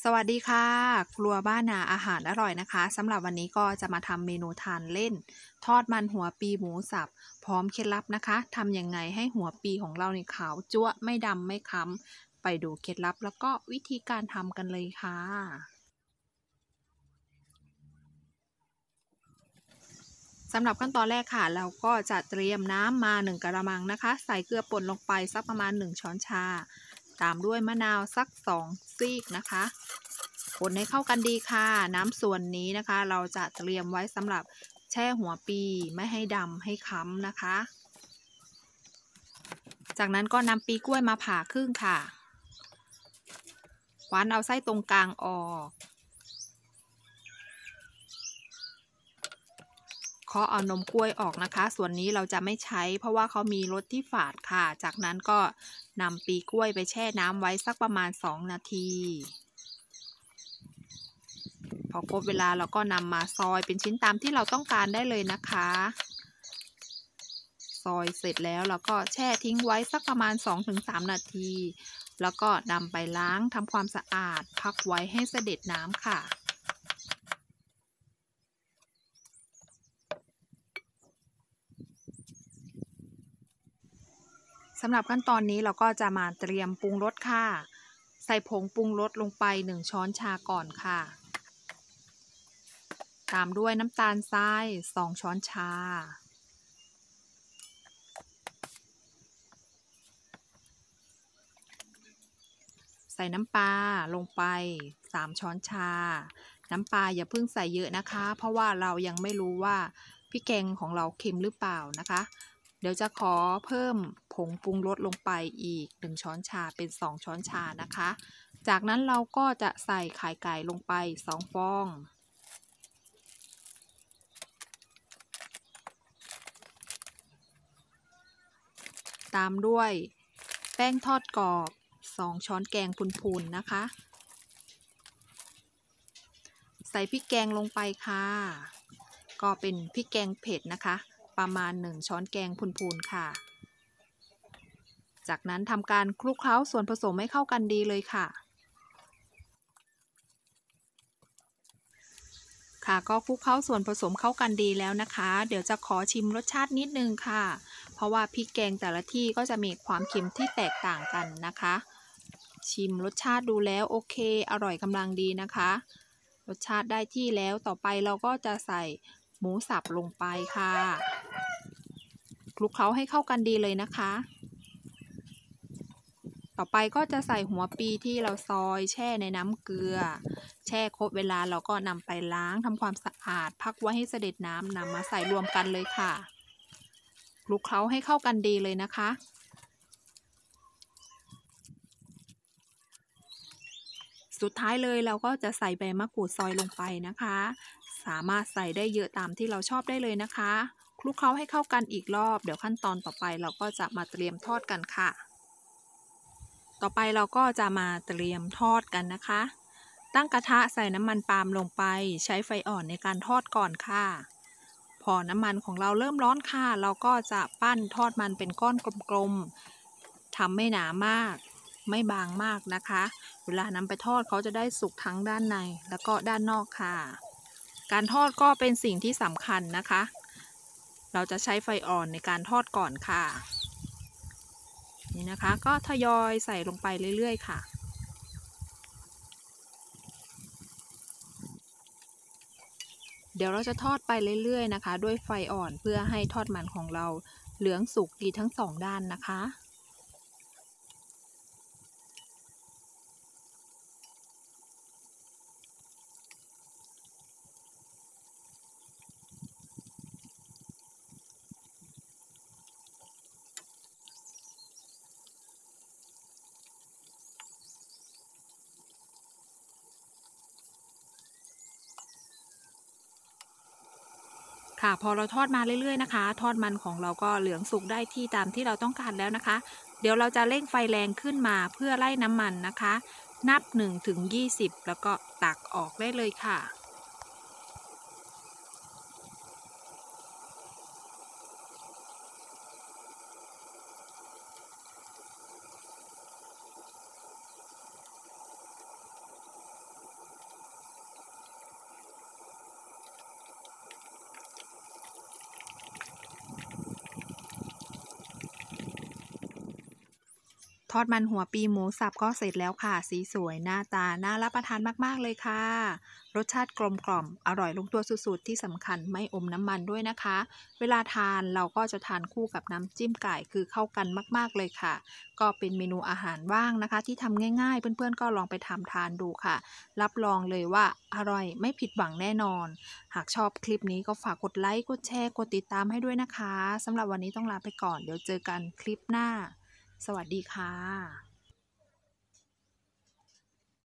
สวัสดีค่ะครัวบ้านนาอาหารอร่อยนะคะสำหรับวันนี้ก็จะมาทำเมนูทานเล่นทอดมันหัวปีหมูสับพร้อมเคล็ดลับนะคะทำยังไงให้หัวปีของเราในขาวจั๊วะไม่ดำไม่ค้ำไปดูเคล็ดลับแล้วก็วิธีการทำกันเลยค่ะสำหรับขั้นตอนแรกค่ะเราก็จะเตรียมน้ำมา1กะมังนะคะใส่เกลือป่นลงไปสักประมาณ1ช้อนชาตามด้วยมะนาวสัก2ซีกนะคะคนให้เข้ากันดีค่ะน้ำส่วนนี้นะคะเราจะเตรียมไว้สำหรับแช่หัวปีไม่ให้ดำให้ค้ำนะคะจากนั้นก็นำปีกล้วยมาผ่าครึ่งค่ะคว้านเอาไส้ตรงกลางออกเคาะเอานมกล้วยออกนะคะส่วนนี้เราจะไม่ใช้เพราะว่าเขามีรสที่ฝาดค่ะจากนั้นก็นำปีกล้วยไปแช่น้ำไว้สักประมาณ2นาทีพอครบเวลาเราก็นำมาซอยเป็นชิ้นตามที่เราต้องการได้เลยนะคะซอยเสร็จแล้วเราก็แช่ทิ้งไว้สักประมาณ 2-3 นาทีแล้วก็นำไปล้างทำความสะอาดพักไว้ให้เสด็จน้ำค่ะสำหรับขั้นตอนนี้เราก็จะมาเตรียมปรุงรสค่ะใส่ผงปรุงรสลงไป1ช้อนชาก่อนค่ะตามด้วยน้ำตาลทราย2ช้อนชาใส่น้ำปลาลงไป3ช้อนชาน้ำปลาอย่าเพิ่งใส่เยอะนะคะเพราะว่าเรายังไม่รู้ว่าพริกแกงของเราเค็มหรือเปล่านะคะเดี๋ยวจะขอเพิ่มผงปรุงรสลงไปอีก1ช้อนชาเป็น2ช้อนชานะคะจากนั้นเราก็จะใส่ไข่ไก่ลงไป2ฟองตามด้วยแป้งทอดกรอบ2ช้อนแกงพูนๆนะคะใส่พริกแกงลงไปค่ะก็เป็นพริกแกงเผ็ดนะคะประมาณ1ช้อนแกงพูนๆค่ะจากนั้นทำการคลุกเคล้าส่วนผสมให้เข้ากันดีเลยค่ะก็คลุกเคล้าส่วนผสมเข้ากันดีแล้วนะคะเดี๋ยวจะขอชิมรสชาตินิดนึงค่ะเพราะว่าพริกแกงแต่ละที่ก็จะมีความเค็มที่แตกต่างกันนะคะชิมรสชาติดูแล้วโอเคอร่อยกำลังดีนะคะรสชาติได้ที่แล้วต่อไปเราก็จะใส่หมูสับลงไปค่ะคลุกเคล้าให้เข้ากันดีเลยนะคะต่อไปก็จะใส่หัวปีที่เราซอยแช่ในน้ำเกลือแช่ครบเวลาเราก็นำไปล้างทำความสะอาดพักไว้ให้เสด็จน้ำนำมาใส่รวมกันเลยค่ะคลุกเคล้าให้เข้ากันดีเลยนะคะสุดท้ายเลยเราก็จะใส่ใบมะกรูดซอยลงไปนะคะสามารถใส่ได้เยอะตามที่เราชอบได้เลยนะคะคลุกเคล้าให้เข้ากันอีกรอบเดี๋ยวขั้นตอนต่อไปเราก็จะมาเตรียมทอดกันค่ะต่อไปเราก็จะมาเตรียมทอดกันนะคะตั้งกระทะใส่น้ำมันปาล์มลงไปใช้ไฟอ่อนในการทอดก่อนค่ะพอน้ำมันของเราเริ่มร้อนค่ะเราก็จะปั้นทอดมันเป็นก้อนกลมๆทำไม่หนามากไม่บางมากนะคะเวลานำไปทอดเขาจะได้สุกทั้งด้านในแล้วก็ด้านนอกค่ะการทอดก็เป็นสิ่งที่สำคัญนะคะเราจะใช้ไฟอ่อนในการทอดก่อนค่ะนี่นะคะก็ทยอยใส่ลงไปเรื่อยๆค่ะเดี๋ยวเราจะทอดไปเรื่อยๆนะคะด้วยไฟอ่อนเพื่อให้ทอดมันของเราเหลืองสุกดีทั้งสองด้านนะคะพอเราทอดมาเรื่อยๆนะคะทอดมันของเราก็เหลืองสุกได้ที่ตามที่เราต้องการแล้วนะคะเดี๋ยวเราจะเร่งไฟแรงขึ้นมาเพื่อไล่น้ำมันนะคะนับ1 ถึง 20แล้วก็ตักออกได้เลยค่ะทอดมันหัวปีหมูสับก็เสร็จแล้วค่ะสีสวยหน้าตาน่ารับประทานมากๆเลยค่ะรสชาติกลมกล่อมอร่อยลงตัวสุดๆที่สำคัญไม่อมน้ำมันด้วยนะคะเวลาทานเราก็จะทานคู่กับน้ำจิ้มไก่คือเข้ากันมากๆเลยค่ะก็เป็นเมนูอาหารว่างนะคะที่ทำง่ายๆเพื่อนๆก็ลองไปทำทานดูค่ะรับรองเลยว่าอร่อยไม่ผิดหวังแน่นอนหากชอบคลิปนี้ก็ฝากกดไลค์กดแชร์กดติดตามให้ด้วยนะคะสำหรับวันนี้ต้องลาไปก่อนเดี๋ยวเจอกันคลิปหน้าสวัสดีค่ะ